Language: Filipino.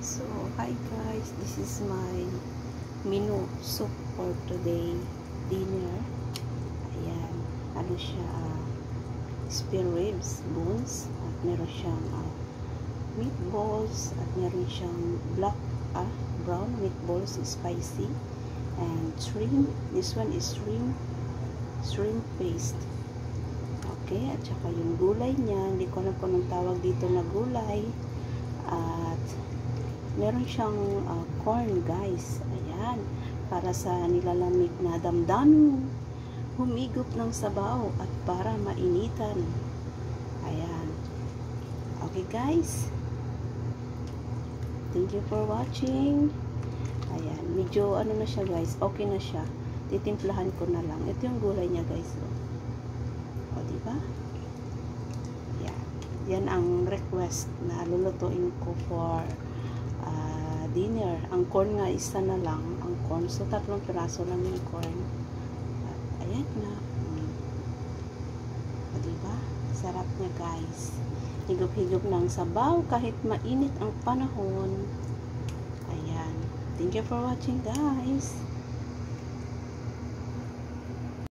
So, hi guys, this is my menu soup for today dinner. Ayan, ano siya, spare ribs, bones, at meron siyang meatballs, at meron siyang brown meatballs, spicy, and shrimp. This one is shrimp paste. Okay, at saka yung gulay niya, hindi ko alam kung anong tawag dito na gulay. At meron siyang corn guys. Ayan, para sa nilalamig na damdamin humigop ng sabaw at para mainitan. Ayan, okay guys, thank you for watching. Ayan, medyo ano na siya guys, okay na siya, titimplahan ko na lang. Ito yung gulay niya guys, o diba? Yan ang request na lulutuin ko for dinner. Ang corn nga isa na lang ang corn, so 3 piraso lang yung corn. At ayan na, o diba? Sarap niya guys, higop-higop ng sabaw kahit mainit ang panahon. Ayan, thank you for watching guys.